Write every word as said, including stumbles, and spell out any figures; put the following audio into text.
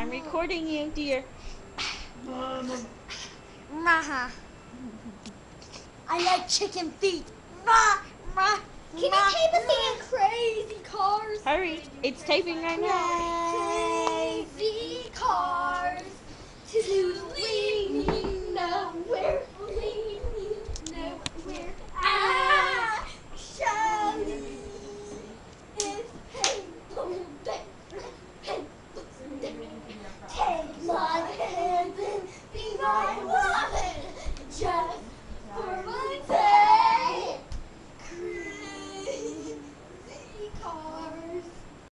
I'm recording you, dear. Maha. I like chicken feet. Rah, rah, Can you tape us in crazy cars? Hurry, it's taping right now. Crazy cars. To